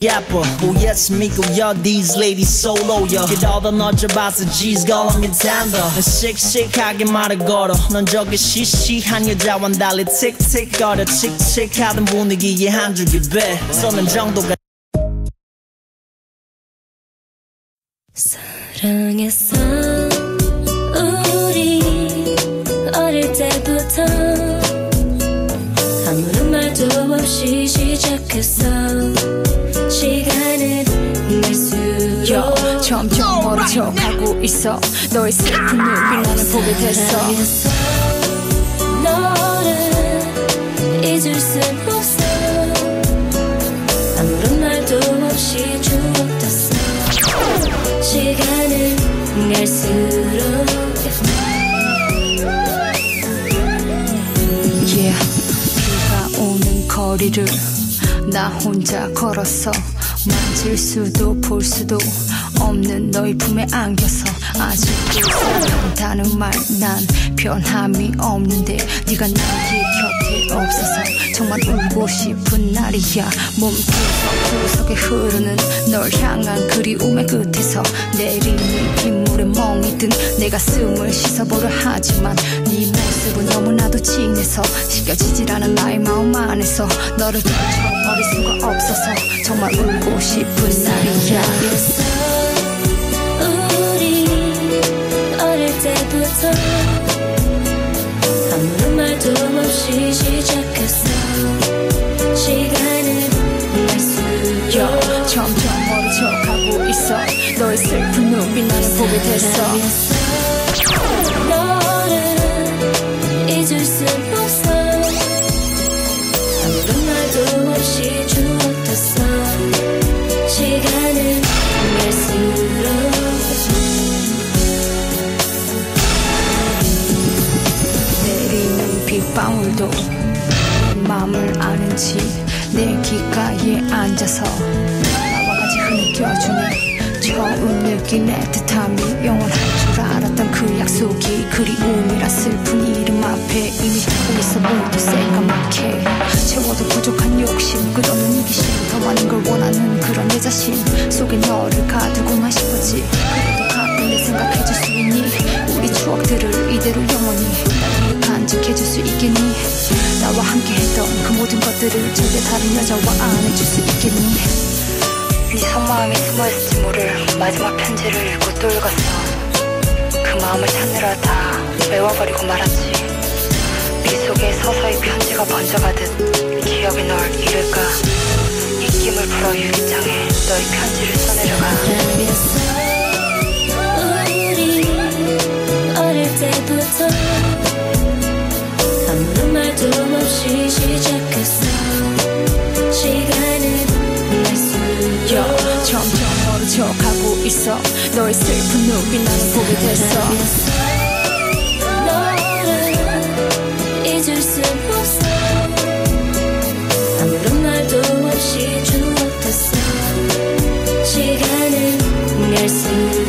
Yapper, oh yes, Miko, yo, these ladies solo, yo. 기다려 너져봐서 G's 걸으면 된다. 넌 씩씩하게 말을 걸어. 넌 저기 시시한 여자와 달리 틱틱거려. 칙칙하던 분위기에 한 줄기 배. 쏘는 정도가 사랑했어 우리 어릴 때부터 아무런 말도 없이 시작했어. 시간은 갈수록 점점 멀어져가고 있어. 너의 슬픈 눈빛 나는 보게 됐어. 너를 잊을 순 없어. 아무런 말도 없이 추억됐어. 시간은 갈수록 비가 오는 거리를 나 혼자 걸었어. 만질 수도 볼 수도 없는 너의 품에 안겨서 아직도 사랑한다는 말 난 변함이 없는데 네가 나의 곁에 없어서 정말 울고 싶은 날이야. 몸구석구석에 흐르는 널 향한 그리움의 끝에서 내리는 빗물에 멍이 든 내 가슴을 씻어보려 하지만 네 모습은 너무나도 진해서 씻겨지질 않은 나의 마음 안에서 너를 떨쳐버릴 수가 없어서 정말 울고 싶은 날이야. 우리 어릴 때부터 아무런 말도 없이 시작했어. 시간은 갈수록 점점 멀어져가고 있어. 너의 슬픈 눈빛 나는 보게 됐어. 너를 잊을 순 없어. 아무런 말도 없이 추억됐어. 시간은 갈수록 내리는 빗방울도 마음을 아는지 내 귓가에 앉아서 나와 같이 흐느껴주네. 처음 느낀 애틋함이 영원할 줄 알았던 그 약속이 그리움이라 슬픈 이름 앞에 이미 우리서 모두 새까맣게 채워도 부족한 욕심 끝없는 이기심 더 많은 걸 원하는 그런 내 자신 속에 너를 가두고만 싶었지. 그래도 가끔 내 생각해줄 수 있니? 우리 추억들을 이대로 영원히 날 위해 간직해줄 수 있겠니? 나와 함께 했던 그 모든 것들을 절대 다른 여자와 안 해줄 수 있겠니? 네 속마음이 숨어있을지 모를 마지막 편지를 읽고 또 읽었어. 그 마음을 찾느라 다 메워버리고 말았지. 네 속에 서서히 편지가 번져가듯 기억이 널 잃을까. 입김을 풀어 유리창에 너의 편지를 써내려가. 우리 어릴 때부터 아무런 말도 없이 시작했어. 시간은 점점 멀어져가고 있어. 너의 슬픈 눈빛 나는 보게 됐어. 너를 잊을 순 없어. 아무런 말도 없이 추억됐어. 시간은 갈수록